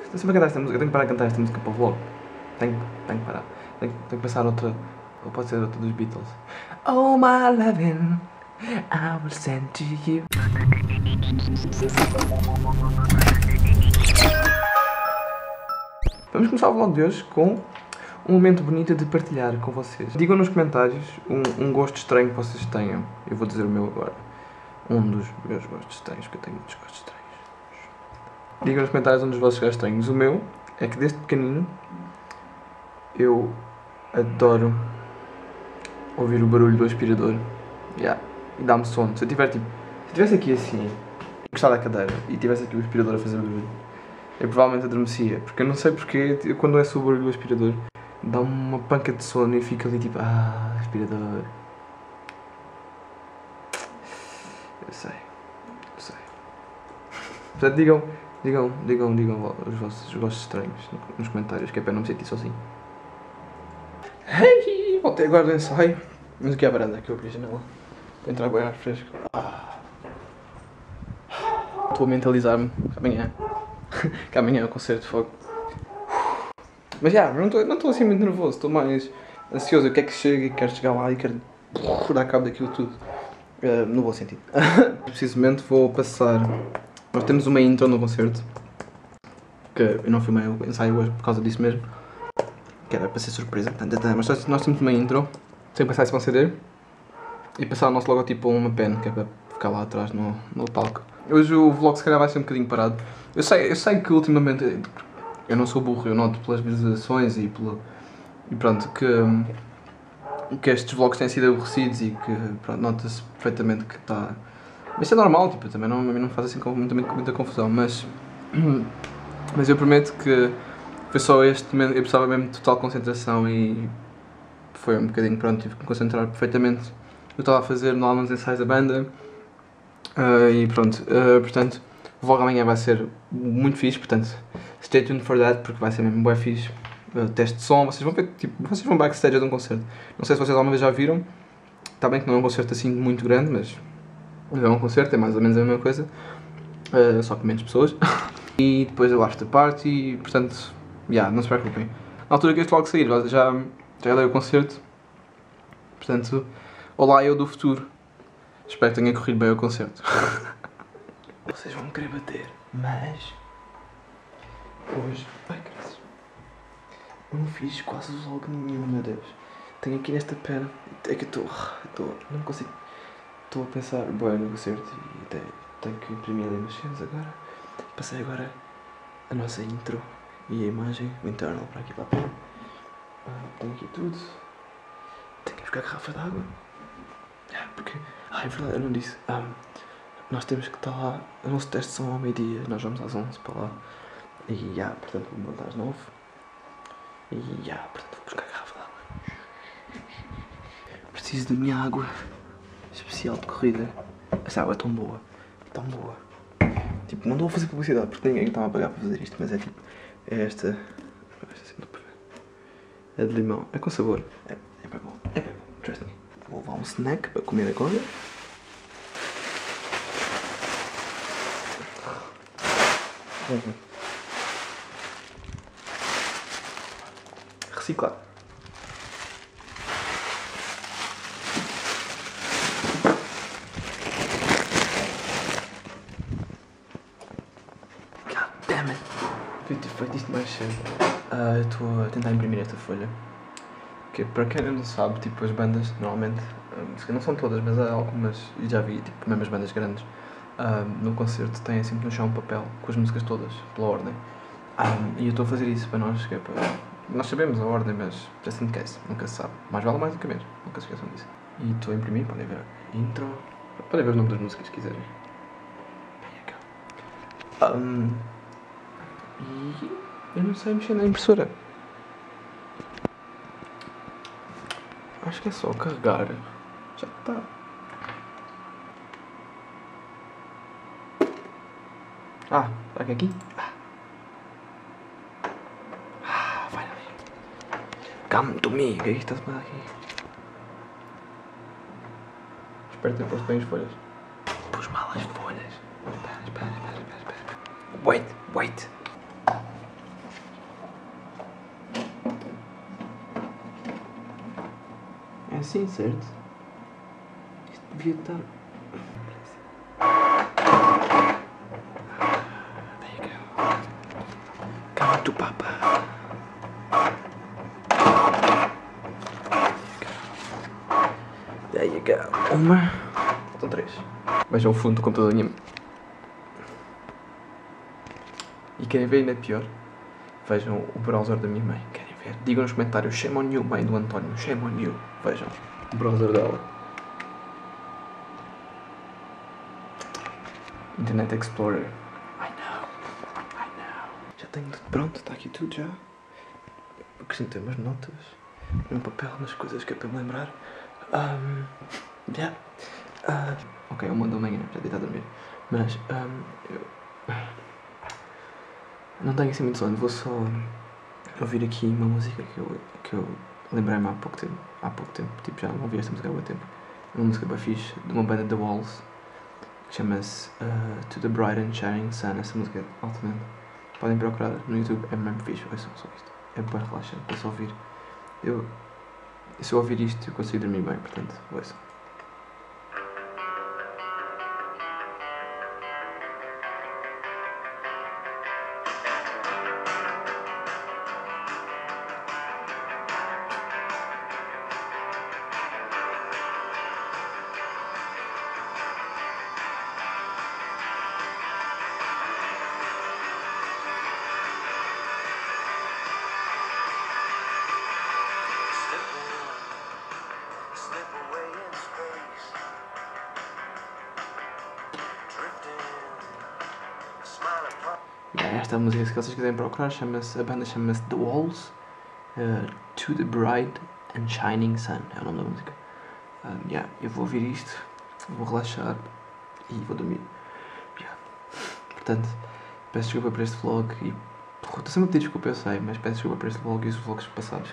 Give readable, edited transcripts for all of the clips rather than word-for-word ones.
sempre a cantar esta música, tenho que parar a cantar esta música para o vlog. Tenho que parar. Tenho que pensar outra, ou pode ser outra dos Beatles. Oh my loving, I will send to you. Vamos começar o vlog de hoje com um momento bonito de partilhar com vocês. Digam nos comentários um gosto estranho que vocês tenham. Eu vou dizer o meu agora. Um dos meus gostos estranhos, porque eu tenho muitos gostos estranhos. Digam nos comentários um dos vossos gostos estranhos. O meu é que desde pequenino eu adoro ouvir o barulho do aspirador. E dá-me sono. Se eu estivesse aqui assim, encostado à cadeira, e tivesse aqui o aspirador a fazer barulho, eu provavelmente adormecia. Porque eu não sei porque, quando é só o barulho do aspirador, dá-me uma panca de sono e fico ali tipo, aspirador. Eu sei. Portanto, digam os vossos gostos estranhos nos comentários, que é para não me sentir sozinho. Hey, voltei agora do ensaio. Mas aqui é a varanda, que eu abri a janela para entrar bem ar fresco. Estou a mentalizar-me que amanhã é o concerto de fogo. Mas não estou assim muito nervoso, estou mais ansioso. Eu quero que chegue e quero chegar lá e quero dar cabo daquilo tudo. No bom sentido. Precisamente vou passar. Nós temos uma intro no concerto, que eu não filmei o ensaio hoje por causa disso mesmo, que era para ser surpresa. Mas nós temos uma intro, sem passar isso para um CD, e passar o nosso logotipo a uma pen, que é para ficar lá atrás no palco. Hoje o vlog se calhar vai ser um bocadinho parado. Eu sei que ultimamente, eu não sou burro, eu noto pelas visualizações e pronto, que estes vlogs têm sido aborrecidos e que, pronto, nota-se perfeitamente que está... Mas isso é normal, tipo, também não faz assim com muita confusão, mas eu prometo que foi só este momento, eu precisava mesmo de total concentração e foi um bocadinho, pronto, tive que me concentrar perfeitamente. Eu estava a fazer no álbum dos ensaios da banda e pronto, portanto, o vlog amanhã vai ser muito fixe, portanto, stay tuned for that, porque vai ser mesmo bué fixe. Teste de som, vocês vão ver, tipo, vocês vão backstage de um concerto. Não sei se vocês alguma vez já viram, está bem que não é um concerto assim muito grande, mas é um concerto, é mais ou menos a mesma coisa, só com menos pessoas. E depois o after party, portanto, não se preocupem. Na altura que este vlog sair, já dei o concerto, portanto, olá eu do futuro. Espero que tenha corrido bem o concerto. Vocês vão me querer bater, mas hoje, não fiz quase vlog nenhum, meu Deus. Tenho aqui nesta pena, é que eu não consigo. Estou a pensar bem no concerto e tenho que imprimir ali umas cenas agora. Passei agora a nossa intro e a imagem, o internal para aqui para a pena. Tenho aqui tudo. Tenho que buscar a garrafa d'água. Porque, é verdade, eu não disse. Nós temos que estar lá, o nosso teste são ao meio-dia, nós vamos às 11 para lá. E portanto vou montar às 9. E portanto vou buscar a garrafa d'água. Preciso da minha água especial de corrida. Essa água é tão boa. Tipo, não estou a fazer publicidade porque ninguém estava a pagar para fazer isto, mas é tipo, é esta. É de limão, é com sabor. É bem bom, trust me. Vou levar um snack para comer agora. Reciclar. Devia ter feito isto mais cedo. Eu estou a tentar imprimir esta folha. Que para quem não sabe, tipo, as bandas normalmente, não são todas, mas há algumas, e já vi, tipo, mesmo as bandas grandes, no concerto têm sempre no chão um papel com as músicas todas, pela ordem. E eu estou a fazer isso para nós, que é para... Nós sabemos a ordem, mas just in case, nunca se sabe. Mais vale mais do que menos, nunca se esqueçam disso. E estou a imprimir, podem ver intro, podem ver o nome das músicas se quiserem. E eu não sei mexer na impressora. Acho que é só carregar. Já está. Será que é aqui? Vai ali. Come to me. O que é que está a se passar aqui? Espero ter posto bem as folhas. Pus mal as folhas. Espera. Wait. assim, certo? Isto devia estar... There you go. Come to Papa. There you go. Uma. Faltam 3. Vejam o fundo do computador da minha mãe. E querem ver ainda pior? Vejam o browser da minha mãe. Querem ver? Digam nos comentários. Shame on you, mãe do António. Shame on you. Vejam o browser dela. Internet Explorer. I know. Já tenho tudo pronto. Está aqui tudo já. Acrescentei umas notas. Um papel nas coisas que é para me lembrar. Yeah. Ok, 1 da manhã. Já deitado a dormir. Mas eu... não tenho assim muito sono, vou só ouvir aqui uma música que eu lembrei-me há pouco tempo, tipo já não ouvi esta música há muito tempo. É uma música bem fixe, de uma banda The Walls, que chama-se To the Bright and Shining Sun. Essa música é altamente. Podem procurar no YouTube, é mesmo fixe, ouçam só isto. É bem relaxante, para só ouvir. Se eu ouvir isto eu consigo dormir bem, portanto, ouçam. Esta música, se vocês quiserem procurar, a banda chama-se The Walls, To the Bright and Shining Sun, é o nome da música. Eu vou ouvir isto, vou relaxar e vou dormir. Portanto, peço desculpa por este vlog e... Estou sempre a pedir desculpa, eu sei, mas peço desculpa por este vlog e os vlogs passados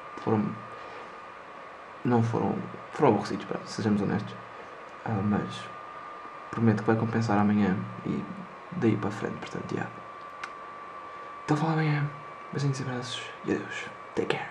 não foram aborrecidos, sejamos honestos. Mas prometo que vai compensar amanhã e daí para a frente, portanto, Então fala amanhã. Beijinhos e abraços e adeus. Take care.